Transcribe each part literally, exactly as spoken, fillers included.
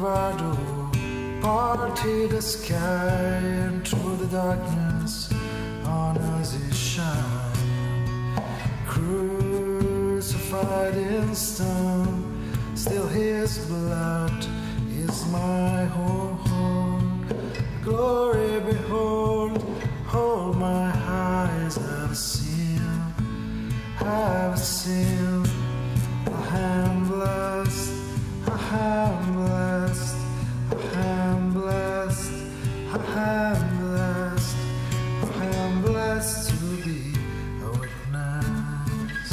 Corcovado, parted the sky, and through the darkness on us it shine. Crucified in stone, still his blood is my home. Glory behold, hold my eyes have seen, have seen. I am blessed, I am blessed, I am blessed, I am blessed, I am blessed to be a witness.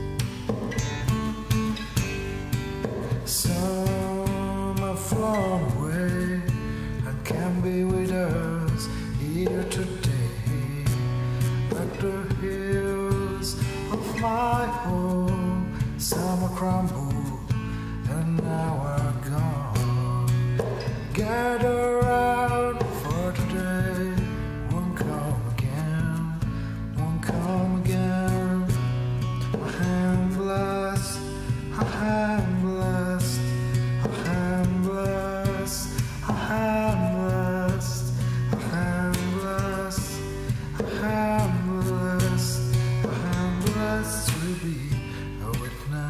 Some have flown away and can be with us here today, like the hills of my home. Some are crumbled and now are gone. Gather round for today, won't come again, won't come again. I am blessed, I am blessed, I am blessed, I am blessed, I am blessed, I am blessed, I am blessed to be a witness.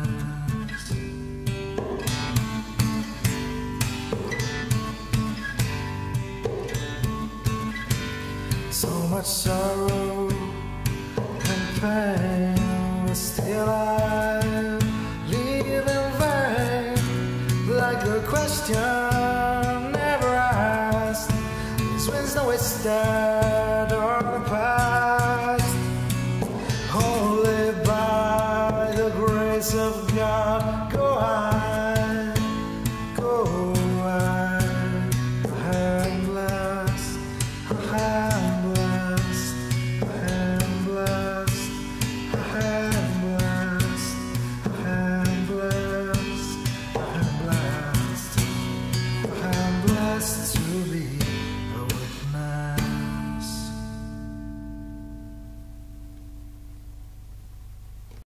So much sorrow and pain, but still I live in vain, like the question never asked. These winds know it's dead on the past. Only by the grace of God go I, go I. I am blessed, I am blessed, I am blessed, I am blessed, I am blessed, I am blessed, I am blessed to be